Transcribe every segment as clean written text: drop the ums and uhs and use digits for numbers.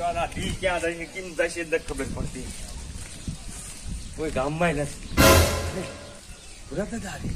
ના દી ક્યાં જશે કેમ જશે ન ખબર પડતી. કોઈ ગામમાં નથી. ભૂરા દાદા હાય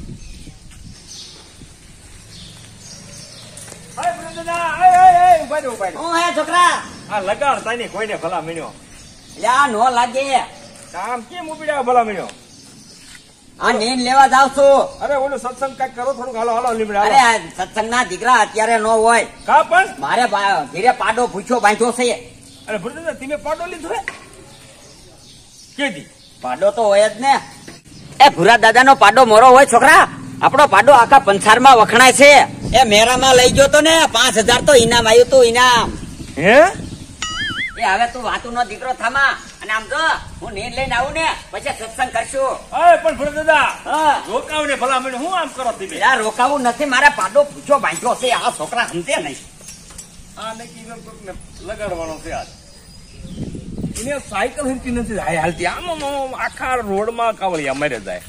ભૂરા દાદા ઉભા દે હું હે છોકરા આ લગાડતા નહીં કોઈને ભલા મીણ્યો લ્યા નો લાગે કામ કેમ ઉપડ્યા ભલા મીણ્યો. આ નીંદ લેવા જાવ છું. અરે ઓલું સત્સંગ કઈક કરો થોડુંક હાલો હાલો લીમડા અરે આ સત્સંગ ના દીકરા અત્યારે નો હોય. કા પણ મારે ઘીરે પાડો પૂછ્યો બાંધ્યો છે. અરે ભૂરા દાદા તમે પાડો લીધો હે કેદી પાડો તો હોય જ ને. એ ભૂરા દાદા નો પાડો મોરો હોય છોકરા. આપણો પાડો આખા પંસારમાં વખણાય છે. એ મેરામાં લઈ ગયો તો ને 5000 તો ઇનામ આવ્યું તું ઇનામ. હે એ હવે તું વાતું નો દીકરો થામા અને આમ જો હું નીંદ લઈને આવું ને પછી સત્સંગ કરશું. અરે પણ ભૂરા દાદા હા રોકાવ ને ભલા મીણ્યો હું આમ કરો તમે. યાર રોકાવું નથી મારે પાડો પૂછો બાંધ્યો છે. આ છોકરા સમજે નહીં. આ નક્કી લગાડવાનો છે આજ. એને સાયકલ હિલતી નથી હાલતી આમ આખા રોડમાં કાવળિયા મારે જાય.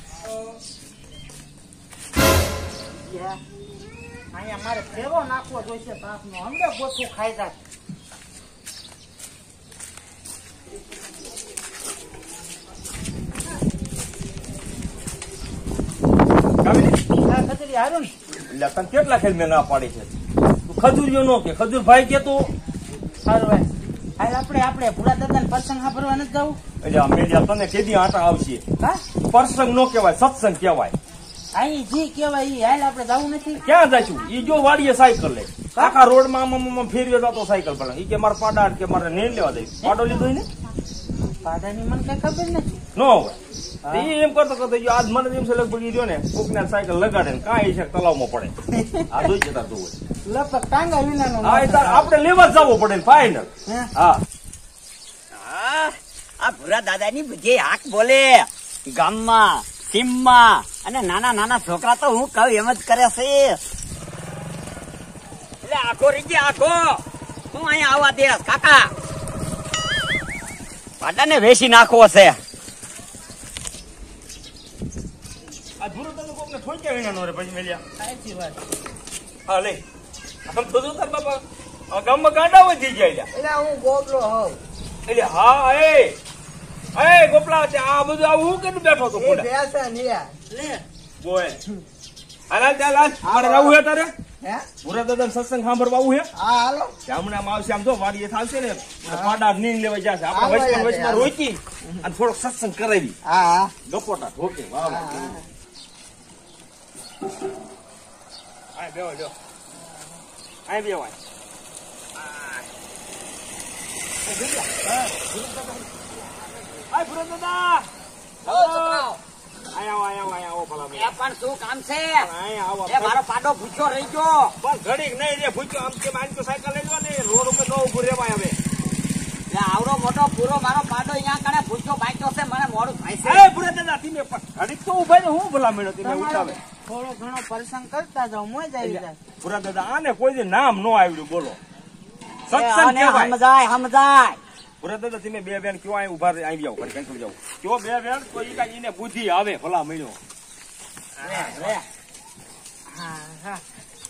અહીંયા મારે ફેરો નાખવો જોઈશે બાપનો. અમને ગોથું ખાઈ જાય. ખજૂરી હારું ને એટલે તને કેટલા ખેલ મેં ના પાડી છે. તું ખજૂરીઓ નો કે ખજૂર ભાઈ કે તું સારું ભાઈ હાલ આપણે ભૂરા દાદા ને પ્રસંગ સાંભળવા નથી જવું. એટલે અમે તને કેદી આટા આવશે. હા પ્રસંગ નો કહેવાય સત્સંગ કહેવાય. અહીં જી કેવાય ઈ હાલ આપણે જવું નથી. ક્યાં જઈશું ઈ જો વાડીએ સાયકલ લે આખા રોડમાં આમ ફેરવે જતો સાયકલ પર. ઈ કે મારે પાડા કે મારે નેન લેવા દઈ પાડો લીધો ને પાડાની મને કઈ ખબર નથી. નો હોય એમ કરતો આજ મને એમ છે લગભગ ઈ રહ્યો ને કોક ને સાયકલ લગાડે ને કાંઈ છે તલાવમાં પડે. આ જોઈ જતા તું હોય લપક ટાંગા વિનાનો હા આપણે લેવા જ જવું પડે ફાઈનલ. હા આ ભૂરા દાદા ની જે હાક બોલે ગામમાં સીમમાં અને નાના નાના છોકરા તો હું કહું એમ જ કરે છે. એટલે આખો રીજે આખો હું અહીંયા આવવા દે કાકા પાડાને વેચી નાખવો છે. આ ધૂરો તમે કોક ને ઠોક્યા વિના નો રે પછી મેલ્યા. સાચી વાત. હા લે આમ તો જો તાર બાપા ગામમાં ગાંડા વધી ગયા. એટલે હું ગોબલો હોઉં. એટલે હા એ ગોપલા આ બધું આવું હું કેટલું બેઠો હતો એ બેસા નિયા લે બોય હાલ ચાલ મારે આવું હે તારે હે ભૂરા દાદા સત્સંગ સાંભળવા આવું હે. હા હાલો હમણાં આવશે આમ જો વાડીએ થાવશે ને પાડા નીંદ લેવા જશે આપણે વચમાં રોકી અને થોડોક સત્સંગ કરાવી. હા ગપોટા ઠોકે વાહ આ બેવો લ્યો આ બેવાય આ ભૂરા દાદા આવો ભલા એ પણ શું કામ છે? આયા આવો એ મારો પાડો ભૂખ્યો રહી ગયો. પણ ઘડીક નહીં રે ભૂખ્યો આમ કે મારી તો સાયકલ લઈ લો ને રોડ ઉપર ન ઉભું રહેવાય હવે. આવડો મોટો પૂરો મારો પાડો અહીંયા કણે ભૂખ્યો બાક્યો છે. મને મોડું થાય છે. અરે ભૂરા દાદા તમે ઘડીક તો ઉભા ને હું ભલા મેળો તમે ઉઠાવે. થોડો ઘણો પ્રસંગ કરતા જાવ મોજ આવી જાય. ભૂરા દાદા આને કોઈ દી નામ ન આવડ્યું બોલો સત્સંગ કહેવાય. સમજાય ભૂરા દાદા તમે બે બેન કયો અહીં ઉભા આવી જાવ ઘડી કંઈ જાવ કયો બે બેન તો ઈ કાંઈ એને બુદ્ધિ આવે ભલા મળ્યો. હા હા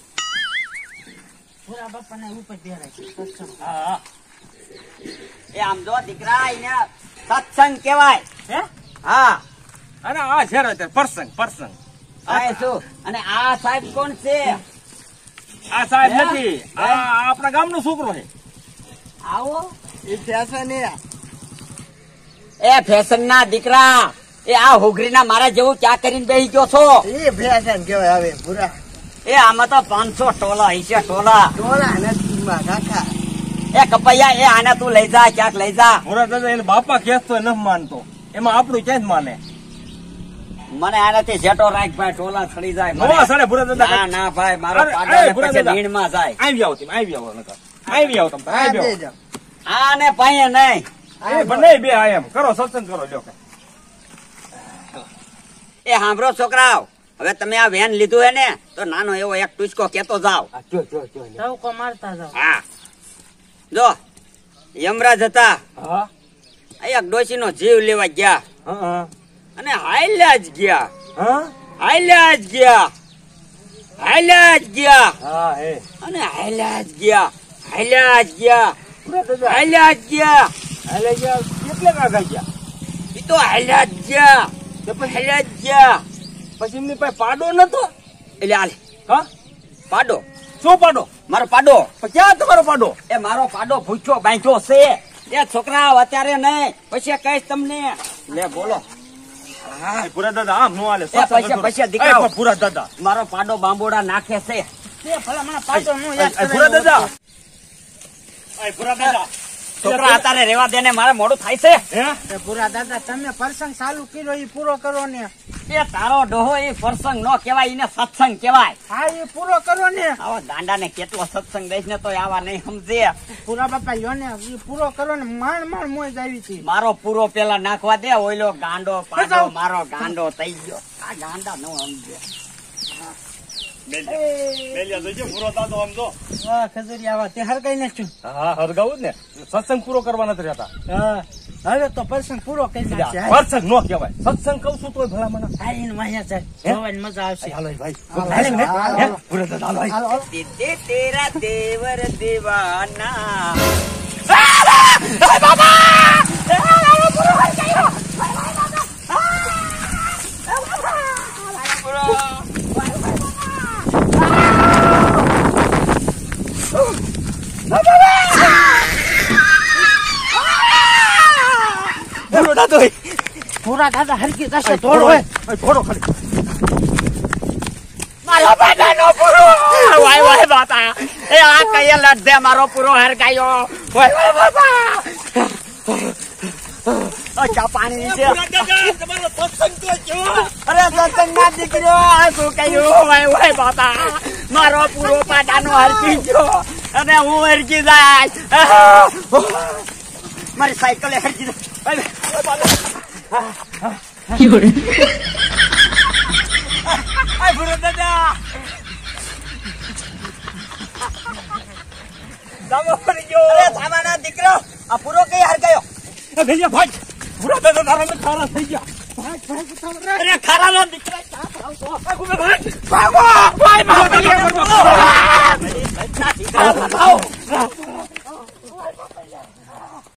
પૂરા બાપાને ઉપર પહેરાય છે સત્સંગ. હા એ આમ જો દીકરા એને સત્સંગ કેવાય. હે હા અને આ છે પ્રસંગ પ્રસંગ. આ શું અને આ સાહેબ કોણ છે? આ સાહેબ નથી આ આપણા ગામનો છોકરો છે. આવો એ ફેશન એ ફેશન ના દીકરા એ આ હોગરી ના મારા જેવું ક્યાં કરીને બેસી ગયો છો? એ ફેશન કેવાય હવે પૂરા એ આમાં તો 500 ટોલા હશે ટોલા. ટોળા નથી માં કાકા. એ કપૈયા એ આને તું લઈ જા ક્યાંક લઈ જા. ભૂરા દાદા એને બાપા કહેતો ન માનતો એમાં આપણું ક્યાં જ માને. મને આનાથી જેટો રાખ ભાઈ ટોલા ચડી જાય. નવા સાડે ભૂરા દાદા ના ના ભાઈ મારો અરે, પાડો અરે, ને ભૂરા પછી દાદા. નીણમાં જાય. આવી આવો તમે આવી આવો નકર આવી આવો તમે આવી આવો. આને પાયે નહીં. એ બંને બે આ એમ કરો સત્સંગ કરો લ્યો કે. એ સાંભળો છોકરાઓ હવે તમે આ વેન લીધું હે ને તો નાનો એવો એક ટુચકો કેતો જાવ. ટવકો મારતા જાવ. હા જો યમરાજ હતા હા એક ડોશી નો જીવ લેવા ગયા હા અને હાલ્યા જ ગયા. હા હાલ્યા જ ગયા. હાલ્યા જ ગયા હા એ અને હાલ્યા જ ગયા. હાલ્યા જ ગયા પૂરા દાદા હાલ્યા જ ગયા. હાલે ગયા કેટલે કાકા ગયા ઈ તો હાલ્યા જ ગયા. તે પછી હાલ્યા જ ગયા. પછી એમની પાસે પાડો નતો એટલે હાલ હા પાડો. શું પાડો મારો પાડો. પણ ક્યાં તમારો પાડો એ મારો પાડો ભૂખ્યો બાંધ્યો છે. એ છોકરા અત્યારે નહીં, પછી કહીશ તમને. લે બોલો. હા પૂરા દાદા આમ નો હાલે પૈસા દીકરા પૂરા દાદા મારો પાડો બાંબોડા નાખે છે. તે ભલા મને પાછો નો યાદ કરાય. પૂરા દાદા પૂરા દાદા છોકરા અત્યારે રેવા દે ને, મારે મોડું થાય છે. હે એ પૂરા દાદા તમે પ્રસંગ ચાલુ કર્યો એ પૂરો કરો ને. એ તારો ડોહો એ પ્રસંગ નો કેવાય, એને સત્સંગ કેવાય. હા એ પૂરો કરો ને. આવા ગાંડા ને કેટલો સત્સંગ દઈશ ને તો આવા નહીં સમજે. પૂરા બાપા લ્યો ને એ પૂરો કરો ને. માંડ મોજ આવી હતી. મારો પૂરો પેલા નાખવા દે. ઓઈલો ગાંડો પાડો મારો ગાંડો થઈ ગયો. આ ગાંડા નો સમજે. મેલિયા જોઈજો પૂરો દાદો આમ જો હા ખજૂરી આવા તે હરગાઈ નાખ્યું. હા હરગાવું જ ને સત્સંગ પૂરો કરવા નથી રહેતા હા હવે તો પ્રસંગ પૂરો કરી નાખશે. સત્સંગ નો કહેવાય સત્સંગ કહું છું તોય ભલા મને આઈને માયા જાય જોવાની મજા આવશે. હાલો ભાઈ હાલો, હે? પૂરા દાદા હાલો ભાઈ. હાલો, હાલો. તે તેરા દેવર દેવાના. પૂરો દાદો પૂરા દાદા હરકી જશે થોડો હોય. થોડો ખાલી મારો બાદાનો પૂરો. વાય વાય બાપા. એ આ કઈ લડ દે મારો પૂરો હરગાયો. વાય વાય બાપા. ચા પાણી છે. તમારો સત્સંગ તો જો અરે સત્સંગ ના દીકરો આ શું કહ્યું. વાય વાય બાપા. મારો પૂરો પાડાનો હરકી ગયો અને હું હરકી જાય. મારી સાયકલ હરકી જાય. પૂરો દાદા સામાના દીકરો આ પૂરો કઈ હરગાયો. ભૈયા ભાઈ પૂરા દાદા તારા ખારા થઈ ગયા અરે ખારા ના દીકરા ભાગો ભાઈ ભાગો